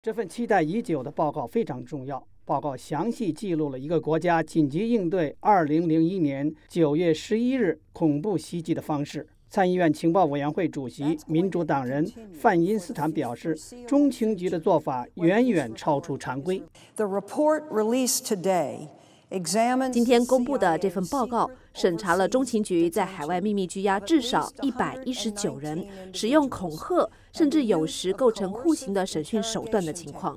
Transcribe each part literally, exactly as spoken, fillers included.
这份期待已久的报告非常重要。报告详细记录了一个国家紧急应对二零零一年九月十一日恐怖袭击的方式。参议院情报委员会主席民主党人范因斯坦表示，中情局的做法远远超出常规。 今天公布的这份报告审查了中情局在海外秘密拘押至少一百一十九人，使用恐吓甚至有时构成酷刑的审讯手段的情况。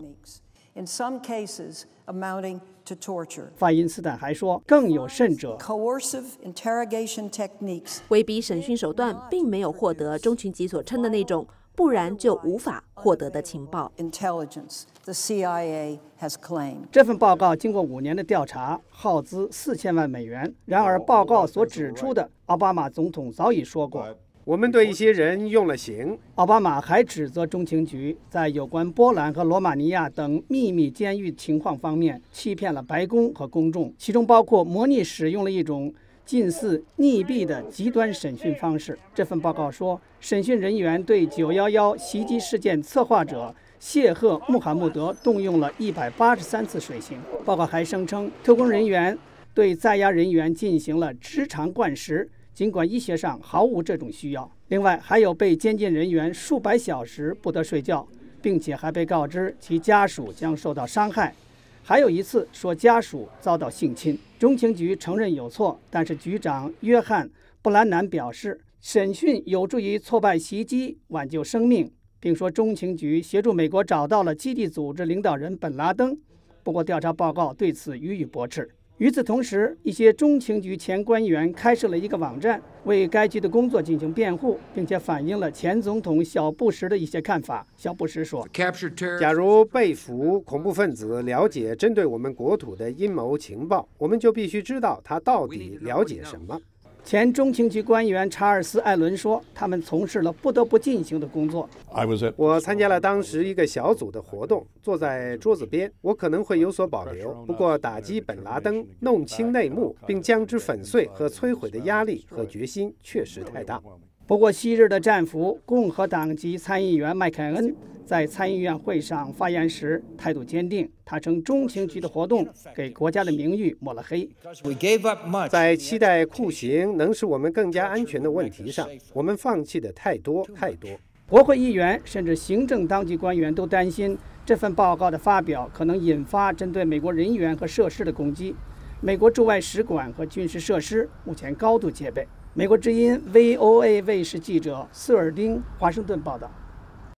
范因斯坦还说，更有甚者， 威逼审讯手段并没有获得中情局所称的那种不然就无法获得的情报。 这份报告经过五年的调查，耗资四千万美元。然而，报告所指出的，奥巴马总统早已说过。 我们对一些人用了刑。 奥巴马还指责中情局在有关波兰和罗马尼亚等秘密监狱情况方面欺骗了白宫和公众，其中包括模拟使用了一种近似溺毙的极端审讯方式。这份报告说，审讯人员对九一一袭击事件策划者谢赫穆罕默德动用了一百八十三次水刑。报告还声称，特工人员对在押人员进行了直肠灌食，尽管医学上毫无这种需要。另外，还有被监禁人员数百小时不得睡觉，并且还被告知其家属将受到伤害。还有一次说家属遭到性侵。中情局承认有错，但是局长约翰·布兰南表示，审讯有助于挫败袭击，挽救生命，并说中情局协助美国找到了基地组织领导人本拉登。不过，调查报告对此予以驳斥。与此同时，一些中情局前官员开设了一个网站，为该局的工作进行辩护，并且反映了前总统小布什的一些看法。小布什说， 假如被俘恐怖分子了解针对我们国土的阴谋情报，我们就必须知道他到底了解什么。 前中情局官员查尔斯·艾伦说，他们从事了不得不进行的工作。 我参加了当时一个小组的活动，坐在桌子边。我可能会有所保留，不过打击本拉登、弄清内幕并将之粉碎和摧毁的压力和决心确实太大。 不过，昔日的战俘共和党籍参议员麦凯恩在参议院会上发言时态度坚定，他称中情局的活动给国家的名誉抹了黑。 在期待酷刑能使我们更加安全的问题上，我们放弃的太多太多。 国会议员甚至行政当局官员都担心这份报告的发表可能引发针对美国人员和设施的攻击。美国驻外使馆和军事设施目前高度戒备。美国之音 V O A 卫视记者斯尔丁华盛顿报道。